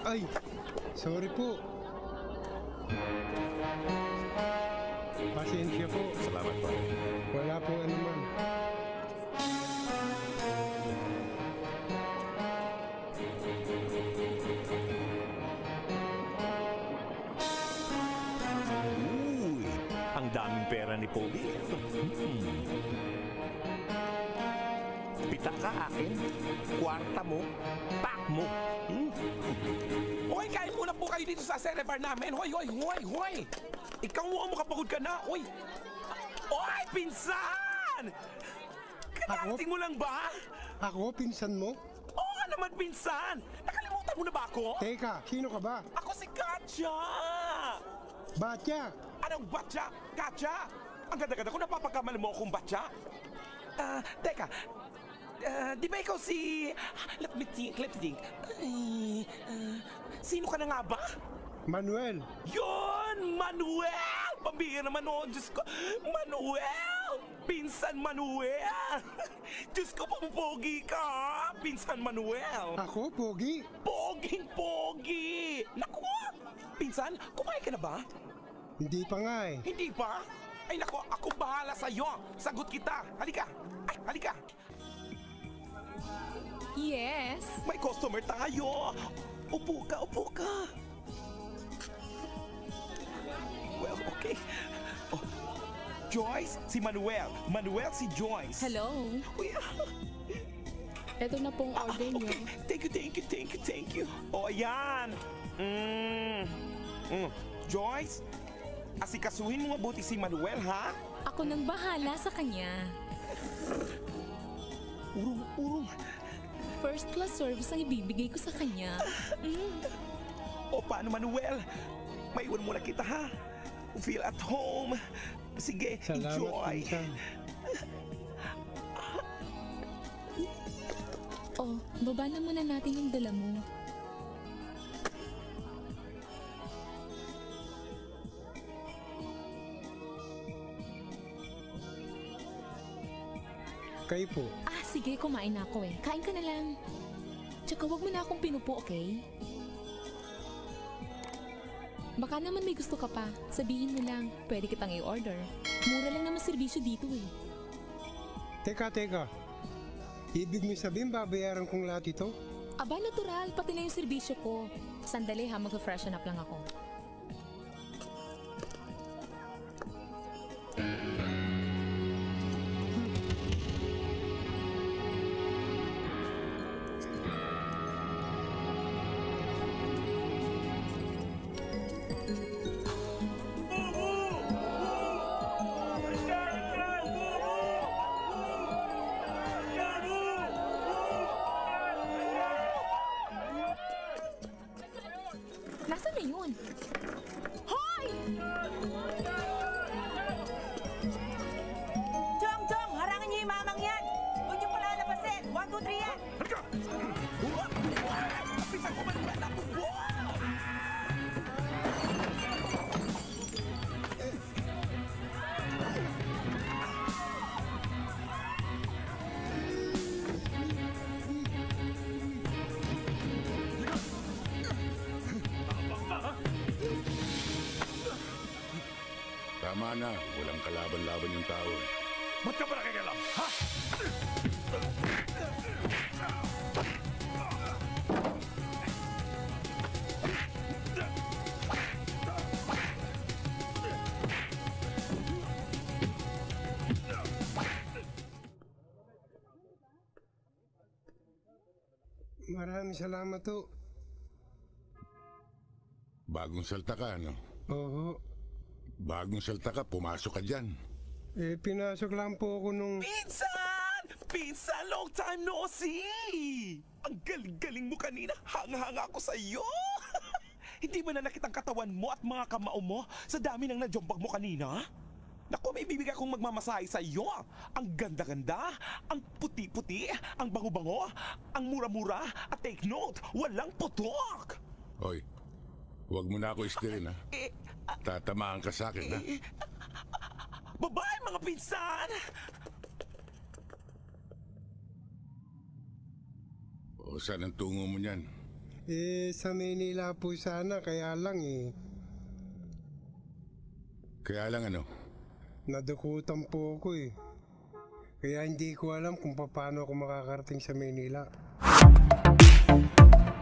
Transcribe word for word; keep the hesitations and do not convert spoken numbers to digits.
Ay, sorry po. Pasensya po. Salamat po. Wala po anuman. Uy, ang daming pera ni Pogi. Hmm. Pita ka akin, kwarta mo, pak mo. Hmm. Hoy, kain muna po kayo dito sa Cerebar namin. Hoy, hoy, hoy, hoy! Ikaw mo, makapagod ka na. Hoy! Hoy, pinsan! Kadating mo lang ba? Ako, pinsan mo? Oo nga naman, pinsan! Nakalimutan mo na ba ako? Teka, sino ka ba? Ako si Katja! Batya! Anong batya? Katja? Ang ganda-ganda ko, napapagkamal mo akong batya? Ah, teka. Ah, di ba ikaw si... Let me think, let me think. Ay, ah, sino ka na nga ba? Manuel! Yun! Manuel! Pambihira naman oh, Diyos ko. Manuel! Pinsan Manuel! Diyos ko, pampogi ka! Pinsan Manuel! Ako, Pogi? Poging-pogi! Naku! Pinsan, kumain ka na ba? Hindi pa nga eh. Hindi pa? Ay naku, ako bahala sa'yo! Sagot kita! Halika! Ay, halika! Yes. May customer tayo! Upo ka, upo ka! Well, okay. Oh, Joyce, si Manuel. Manuel, si Joyce. Hello. Uy, ah, Ito na pong ah, order niyo. okay. Thank you, thank you, thank you, thank you. O, ayan. Mm. Mm. Joyce, asikasuhin mo mabuti si Manuel, ha? Ako nang bahala sa kanya. Urong, urong. First class service ang ibibigay ko sa kanya. Mm. O, paano, Manuel? Maiwan muna kita, ha? Feel at home. Sige, Salamat, enjoy. pinsan. Oh, baba na muna natin yung dala mo. Kayo po. Ah, sige, kumain na ako eh. Kain ka na lang. Tsaka wag mo na akong pinupo, okay? Baka naman may gusto ka pa. Sabihin mo lang, pwede kitang i-order. Mura lang naman serbisyo dito eh. Teka, teka. Ibig mo sabihin babayaran kong lahat ito? Aba, natural. Pati na yung serbisyo ko. Sandali ha, mag-freshen up lang ako. Nasaan na yun? Hoy! Chong, Chong! Harangin niyo yung mamang yan! Huwag niyo pala labasin! One, two, three yan! Halika! Pisan ko, Manuel! Ako, wow! Tama na, walang kalaban-laban yung tao eh. Ba't ka ba nakikialam? Ha? Maraming salamat to. Bagong salta ka, ano? Oo. Bagong salta ka, pumasok ka dyan. Eh, pinasok lang po ako nung... Pinsan! Pinsan, long time no see! Ang galing-galing mo kanina. Hanga-hanga ako sa iyo. Hindi mo na nakitang katawan mo at mga kamao mo sa dami ng najombag mo kanina? Naku, may bibigay akong magmamasahe sa iyo. Ang ganda-ganda, ang puti-puti, ang bango-bango, ang mura-mura, at take note, walang putok! Hoy, huwag mo na ako istirin, ha? Eh, Tatamaan ka sa akin, ha? babae mga pinsan! O saan ang tungo mo niyan? Eh, sa Manila po sana, kaya lang eh. Kaya lang ano, Nadukutan po ako eh. Kaya hindi ko alam kung paano ako makakarating sa Manila.